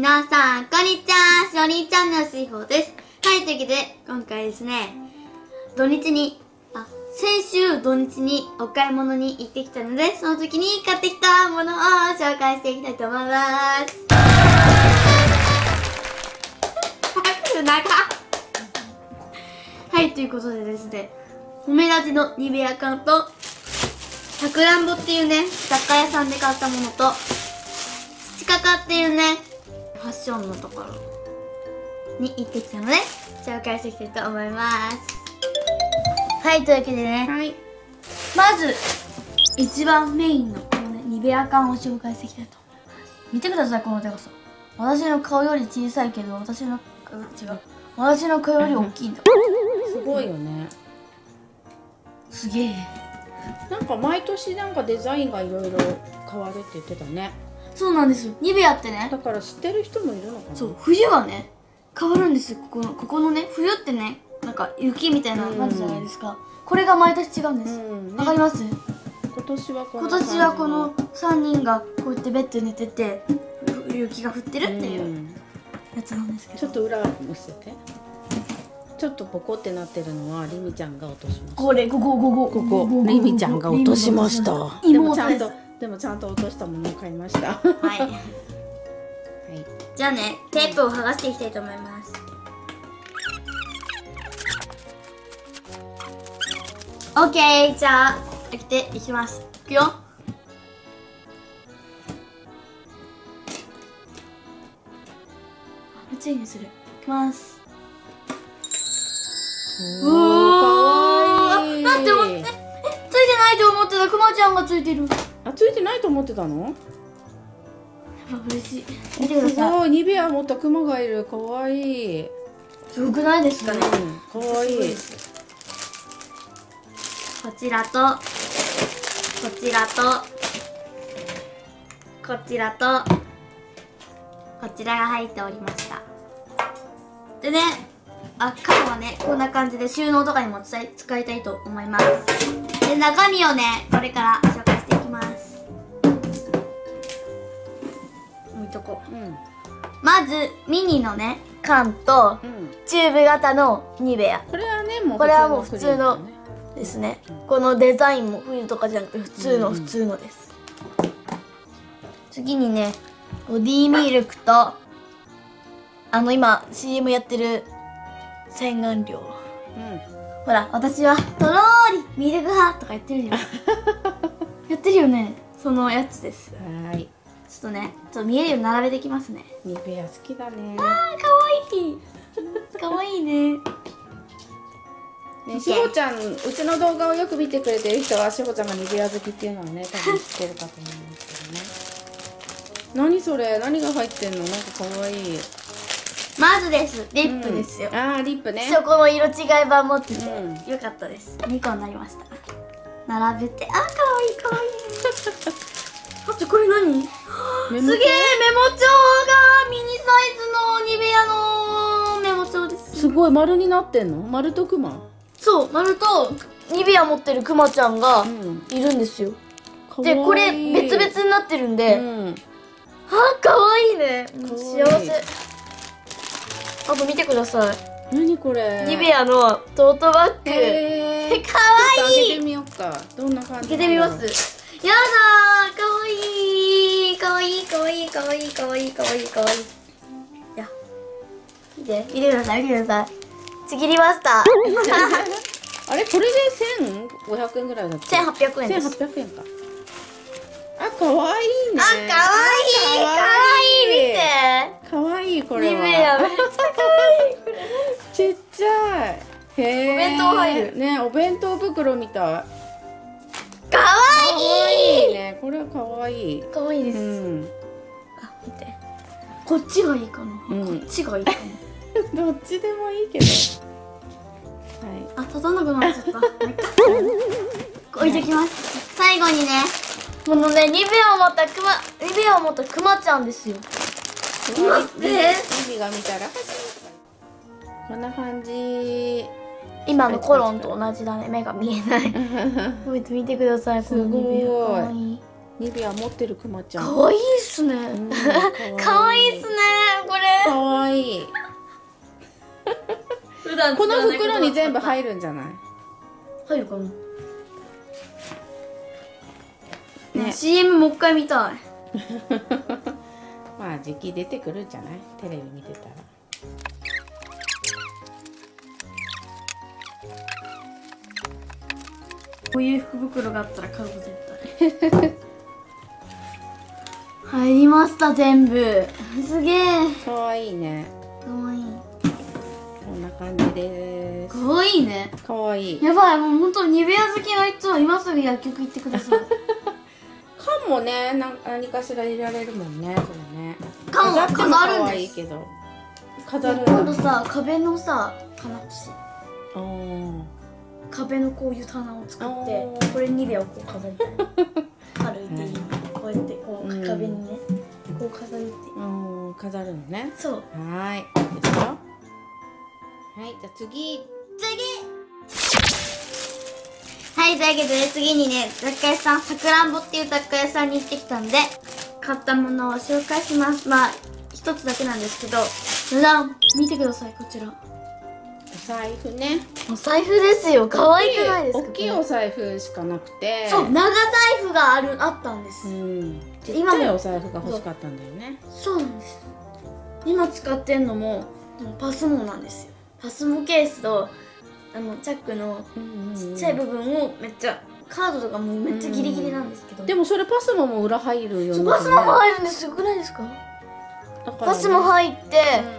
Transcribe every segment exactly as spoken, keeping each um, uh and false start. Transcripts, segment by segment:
皆さん、こんにちは。しおりんチャンネル水宝です。はい、というわけで、今回ですね、土日に、あ、先週土日にお買い物に行ってきたので、その時に買ってきたものを紹介していきたいと思います。長はい、ということでですね、褒め立てのニベア缶と、さくらんぼっていうね、雑貨屋さんで買ったものと、チカカっていうね、ファッションのところに行ってきたので、紹介していきたいと思います。はい、というわけでね、はい、まず、一番メインのこのね、ニベア缶を紹介していきたいと思います。見てください、このでかさ。私の顔より小さいけど、私の、違う。私の顔より大きいんだ。 すごいよね。 すげえ。 なんか毎年なんかデザインがいろいろ変わるって言ってたね。 そうなんですよ。ニベアってね。 だから知ってる人もいるのかな。 そう、冬はね、変わるんですよ。ここの、ここのね、冬ってね、なんか雪みたいなのあるじゃないですか。これが毎年違うんです。わ、うんね、かります？ 今年はこの今年はこのさんにんがこうやってベッドに寝てて、雪が降ってるっていうやつなんですけど。 ちょっと裏見せて。ちょっとポコってなってるのはリミちゃんが落としました。 これ、ここ、ここ、 ここ、リミちゃんが落としました。でもちゃんと、でもちゃんと落としたものを買いました。はい。はい。 じゃあね、テープを剥がしていきたいと思います。オッケー、じゃあ開けていきます。いくよ。めっちゃいいにする。いきます。うおー、待って待って、え、ついてないと思ってた。くまちゃんがついてる。 あ、ついてないと思ってたの？ やっぱ嬉しい。見てください。 すごい、ニベア持ったクマがいる。かわいい。 すごくないですかね。 かわいい。 こちらと、こちらと、こちらと、こちらが入っておりました。でね、あ、缶はね、こんな感じで収納とかにも使い、使いたいと思います。で、中身をね、これから紹介していきます。置いとこう。うん、まず、ミニのね、缶と、うん、チューブ型のニベア。 これはね、もうこれはもう普通のですね。うん、このデザインも冬とかじゃなくて、普通の普通のです。うんうん、次にね、ボディミルクと、あの、今、シーエム やってる、洗顔料、うん、ほら私はとろーりミルク派とか言ってるじゃんやってるよね、そのやつです。 はい、 ちょっとね、ちょっと見えるように並べてきますね。 ニベア好きだね。 あー、かわいいかわいいね。 ね、しほちゃん、うちの動画をよく見てくれてる人はしほちゃんがニベア好きっていうのはね、多分知ってるかと思うんですけどね。何それ、何が入ってんの？なんかかわいい。 まずです、リップですよ。 うん、あー、リップね。 そこの色違い版持ってて、うん、よかったです。にこになりました。並べて、あー、かわいいかわいいあとこれ何？すげえ、メモ帳がミニサイズのニベアのメモ帳です。 すごい、丸になってんの？丸とクマ？ そう、丸とニベア持ってるクマちゃんがいるんですよ。うん、で、これ別々になってるんで、うん、あー、かわいいね。幸せ。あと見てください。 何これ？ ニベアのトートバッグ。えー、かわいい。 開けてみようか。どんな感じ？ 開けてみます。やだー、かわいい。かわいい、かわいい、かわいい、かわいい、かわいい、かわいい。いや、見て、見てください、見てください。ちぎりました。あれ、これでせんごひゃくえんぐらいだった。 せんはっぴゃくえんです。 せんはっぴゃくえんか。あ、かわいいね。 あ、かわいい、かわいい、見て。 かわいい、これは。 ニベアめっちゃかわいい、これ。 ちっちゃい。へえ。 お弁当入る。 ね、お弁当袋みたい。 かわいい。 かわいいね。これはかわいい。 かわいいです。うん、あ、見て。こっちがいいかな。うん、こっちがいいかな。どっちでもいいけど。はい。 あ、立たなくなっちゃった。置いてきます。最後にね、このね、ニベアを持ったクマ、ニベアを持ったクマちゃんですよ。待って。 指が見たら。こんな感じ。 今のコロンと同じだね。目が見えない。見てください。このニベア。かわいい。 ニベア持ってるクマちゃん。 かわいいっすね。かわいいっすね。 かわいい。 普段この袋に全部る入るんじゃない？ 入るかな、 ね。 シーエム もう一回見たい。 まあ時期出てくるんじゃない？テレビ見てたら。 こういう福袋があったら買うぞ絶対。入りました全部。すげえ。 かわいいね。 かわいい。 こんな感じです。 かわいいね。 かわいい。 やばい、もう本当にニベア好きな人は今すぐ薬局行ってください。 缶もね、なん何かしら入れられるもんね。それね。 缶は飾るんです。 可愛いけど。飾るんだ。 今度さ、壁のさ棚欲しい。 あー壁のこういう棚を作っあて、 ーこれニベアをこう飾りたい。歩いていい。こうやってこううん壁にね、こう飾りて。 うん飾るのね。 そう。 はーい。いいですよ。はい、じゃあ次。 次。はい、というわけで次にね、雑貨屋さん、さくらんぼっていう雑貨屋さんに行ってきたんで、買ったものを紹介します。まあ、一つだけなんですけど、値段、見てください、こちら。 お財布ね。 お財布ですよ。可愛くないですか？ 大きいお財布しかなくて。 そう、長財布がある、あったんです。 うん。ちっ今もちゃいお財布が欲しかったんだよね。 そうなんです。今使ってんのも、もうパスモなんですよ。パスモケースと、あの、チャックのちっちゃい部分をめっちゃ、カードとかもめっちゃギリギリなんですけど。 でもそれパスモも裏入るよね。 パスモも入るんです。すごくないですか？ だからねパスモ入って、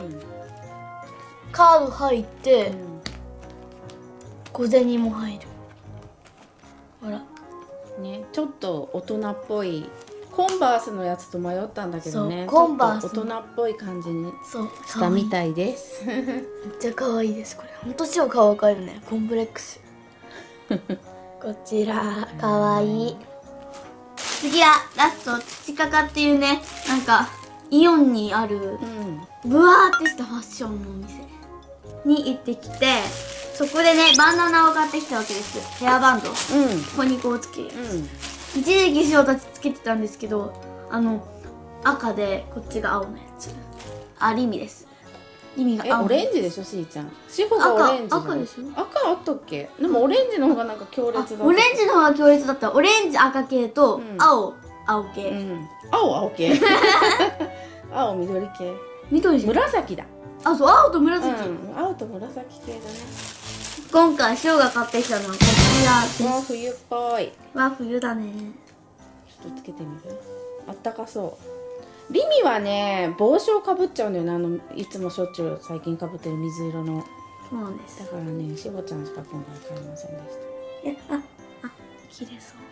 カード入って、 うんうん小銭も入る。ほら。 ね、ちょっと大人っぽいコンバースのやつと迷ったんだけどね、 そうコンバースちょっと大人っぽい感じにそう。 したみたいですめっちゃ可愛いです。これ。ほんと超顔変えるね。コンプレックス。こちら、可愛い。次はラスト、土かかっていうね、なんか、イオンにある、 うんブワーってしたファッションのお店に行ってきて、そこでね、バンダナを買ってきたわけです。ヘアバンド。こうんこにこうつける。 うん一時期塩たちつけてたんですけど、あの、赤で、こっちが青のやつ。あ、リミです。リミがえ青。 オレンジでしょしーちゃん。しほがオレンジなの。 赤赤でしょ赤あったっけ？でもオレンジの方がなんか強烈だった。 あオレンジの方が強烈だった。オレンジ赤系と、 うん青、青系。 うん青青系青緑系緑じゃん。 紫だ。 あ、そう、青と紫。 うん青と紫系だね。 今回、塩が買ってきたのはこちらです。 わあ冬っぽい。 わ、冬だね。 ちょっとつけてみる。あったかそう。リミはね帽子をかぶっちゃうんだよね。あのいつもしょっちゅう最近かぶってる水色の。 そうなんです。 だからねしほちゃんしか今回買いませんでしえ、あ、あ、綺麗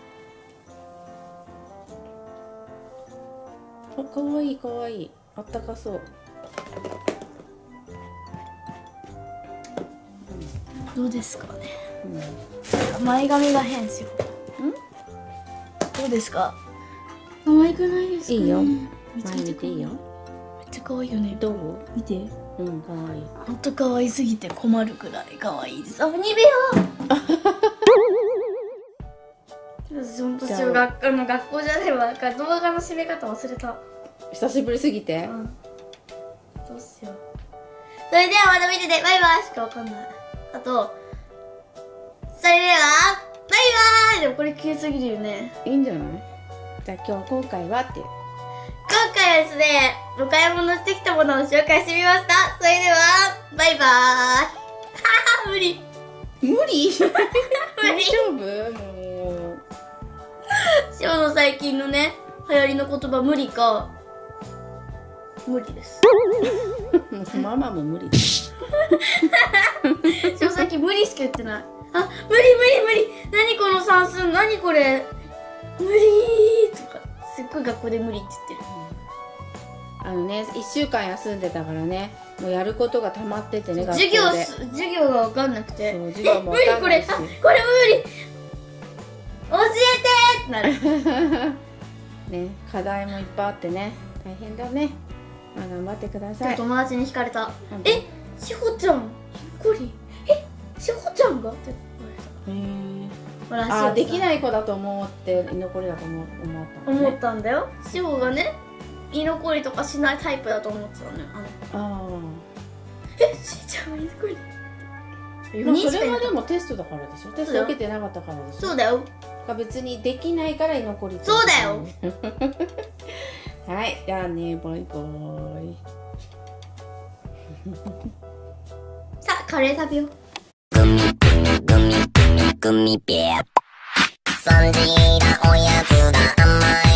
そう。 た。あかわいいかわいい。あったかそう。 どうですかね。 うん前髪が変しよう。どうですか。可愛くないですか、ね。 いいよ。 めちゃ前見ていいよ。 めっちゃ可愛いよね。 どう？ 見て。 うんかわいい。 ほんと可愛すぎて困るくらい可愛いです。あ、ニベア。私ほんと小学校の学校じゃないわ。動画の締め方忘れた。 久しぶりすぎて。 うん。どうしよう。それではまた見ててバイバイしかわかんない。あと、それではバイバイ。でもこれ消えすぎるよね。 いいんじゃない？じゃあ今日今回はって。 今回はですね、お買い物してきたものを紹介してみました。それでは、バイバーイ。はは無理。 無理？大無理。 丈夫？もう。 塩の最近のね、流行りの言葉無理か、無理です。 もうママも無理です。 塩最近無理しか言ってない。あ、無理無理無理。何この算数、何これ。無理ーとか、すっごい学校で無理って言ってる。 あのね、いっしゅうかん休んでたからね、もうやることが溜まっててね、学校授業で。 す、授業がわかんなくて。 そう授業もわえかんないし無理これ、あ、これ無理。教えてーってなる。 ね、課題もいっぱいあってね、大変だね。まあ頑張ってください。 友達に惹かれた。 うんえ、しほちゃん、ひっこり。え、しほちゃんがって言われた。 へーほら、 あー、できいない子だと思って居残りだと思思ったのね。 思ったんだよ。しほがね、 居残りとかしないタイプだと思ってたのよ。あのあえしーちゃんは居残りあ、それはでもテストだからでしょ。テスト受けてなかったからでしょ。 そうだよ。 が別にできないから居残り。 そうだよ。 はい、じゃあね、バイバイ。 さあカレー食べよう。 グミグミグミグミベア。サンジーだおやつだ甘い